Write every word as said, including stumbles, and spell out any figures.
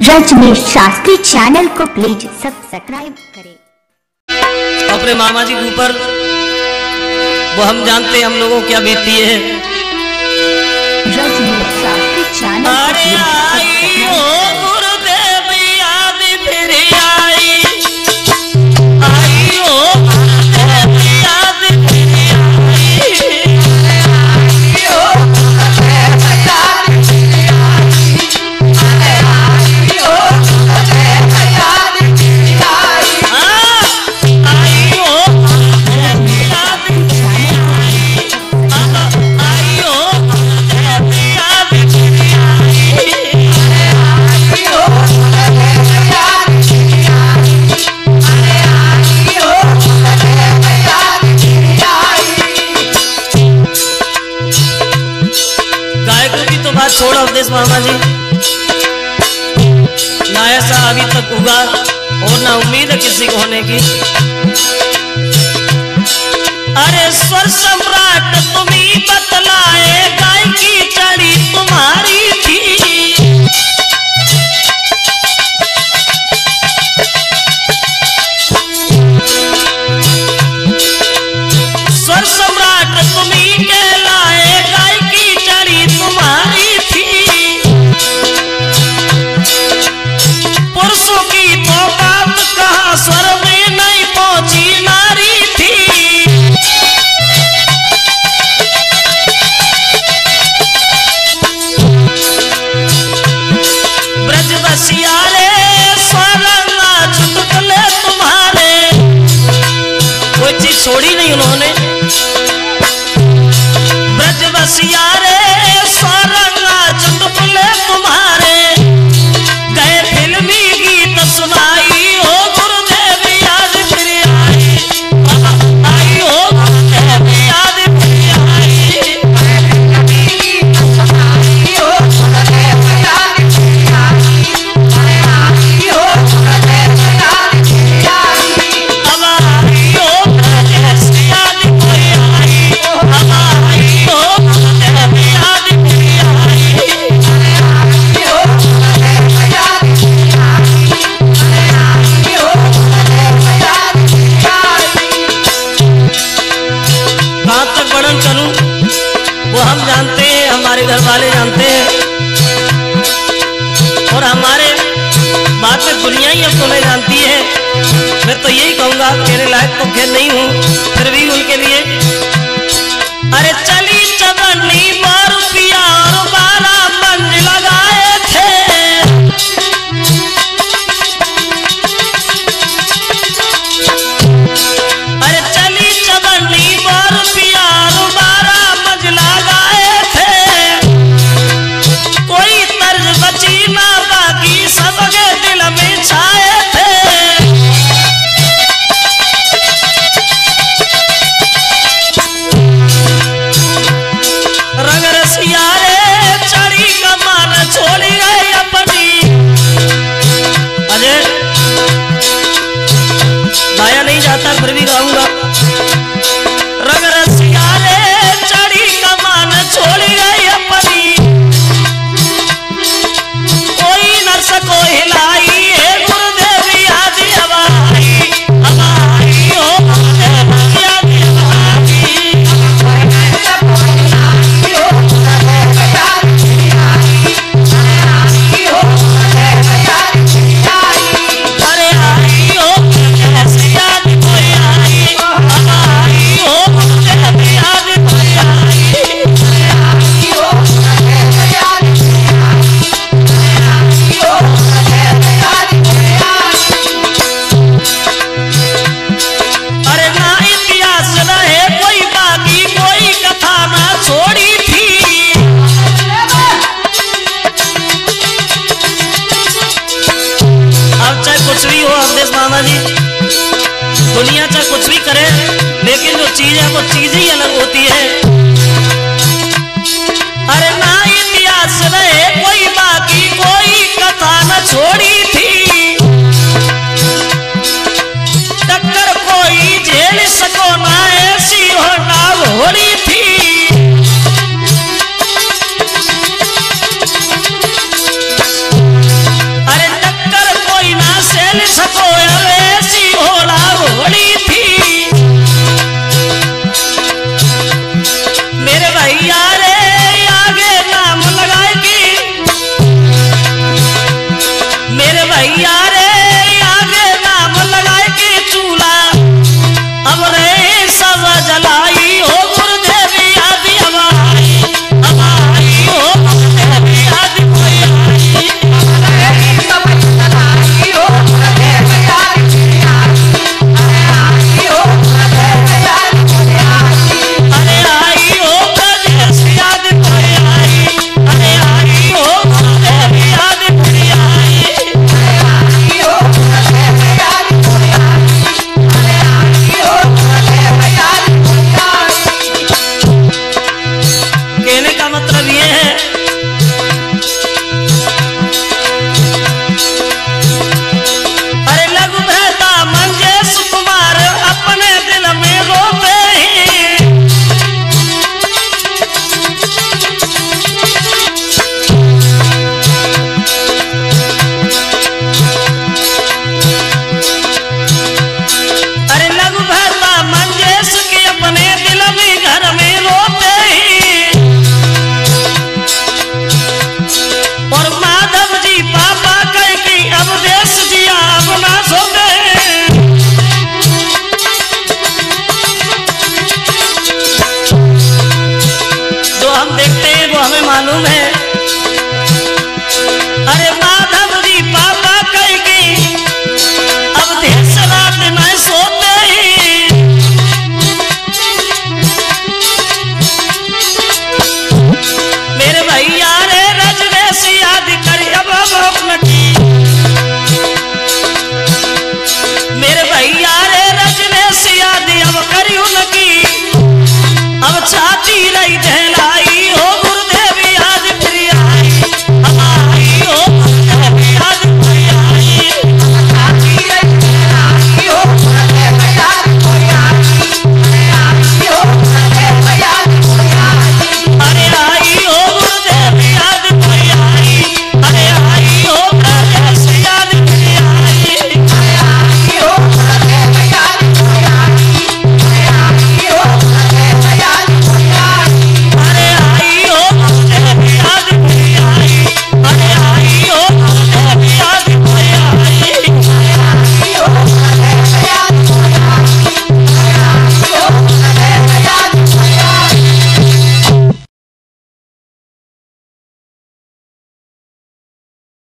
Rajneesh Shastri channel को please subscribe करें। अपने मामा जी के ऊपर वो हम जानते हैं हम लोगों क्या बीती है। रजनीश शास्त्री चैनल अरे आई ओ गुरुदेव याद फिर आई, आई ओ गुरुदेव याद फिर आई, आई ओ गुरुदेव याद फिर आई, आई ओ गुरुदेव याद फिर आई, आई ओ गुरुदेव याद फिर आई, आई ओ गुरुदेव याद फिर छोड़ अवधेश मामा जी, ना ऐसा अभी तक उगा और ना उम्मीद है किसी को होने की। अरे स्वर सम्राट तुम्ही बतलाए गायकी चढ़ी तुम्हारी थी, स्वर सम्राट तुम्ही कहलाए गायकी चढ़ी तुम्हारी, पुरुषों की तो बात कहा स्वर में नहीं पहुंची नारी थी। ब्रजवसिया रे स्वरंगा चुटकुले तुम्हारे, कोई चीज छोड़ी नहीं उन्होंने। ब्रजवसिया रे स्वरंगा चुटकुले तुम्हारे, सुनाई हो गुरुदेव याद फिर आई, आई हो गुरुदेव याद फिर आई, सुनाई हो गुरुदेव याद फिर आई, आई हो गुरुदेव याद फिर आई, अब आई हो गुरुदेव याद कोई आई, अब आई हो गुरुदेव याद फिर आई, आई हो गुरुदेव याद फिर आई। कहाँ तक वर्णन करूं वो हम जानते हैं, हमारे घर वाले जानते हैं, और हमारे बात में दुनिया ही अब तुम्हें जानती है। मैं तो यही कहूंगा, मेरे लायक तो खेल नहीं हूं, फिर भी उनके लिए। अरे चली चबन्नी बार पिया और बारह मंज लगाए थे, अरे चली चबन्नी बार पिया और बारह मंज लगाए थे, कोई तर्ज बची ना बाकी सबके दिल में छाए थे। रंग रसिया रे चढ़ी कमान छोड़ी गई अपनी, अजय गाया नहीं जाता फिर भी गाऊंगा। रंग रसिया रे चढ़ी कमान छोड़ी गई अपनी, कोई नर्स को हिलाई है गुरुदेव याद अब आई, अब आई हो गुरुदेव याद अब आई, आई हो गुरुदेव याद आई, आई हो गुरुदेव याद आई, अरे आई हो गुरुदेव याद कोई आई, अब आई हो गुरुदेव याद कोई आई, आई हो गुरुदेव याद आई, आई हो गुरुदेव याद कोई आई। अरे ना इतिहास रहे कोई बाकी, कोई कथा ना छोड़ी थी, अब चाहे कुछ भी हो अवधेश मामा जी, दुनिया चाहे कुछ भी करे, लेकिन जो चीज है वो चीज ही अलग होती है। अरे ना इतिहास रहे कोई बाकी, कोई कथा न छोड़ी